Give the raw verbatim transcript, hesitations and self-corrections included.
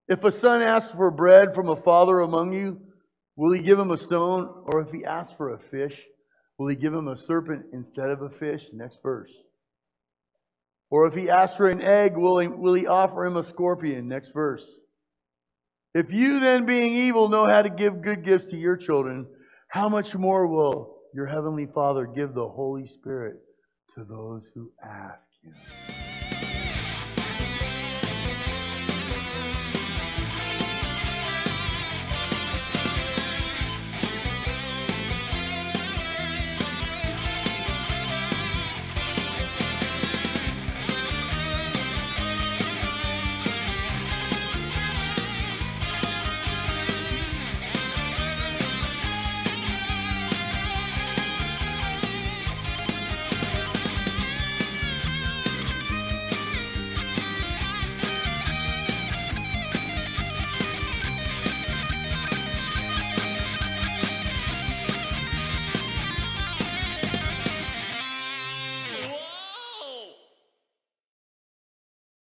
If a son asks for bread from a father among you, will he give him a stone? Or if he asks for a fish, will he give him a serpent instead of a fish? Next verse. Or if he asks for an egg, will he, will he offer him a scorpion? Next verse. If you then, being evil, know how to give good gifts to your children, how much more will your heavenly Father give the Holy Spirit to those who ask Him?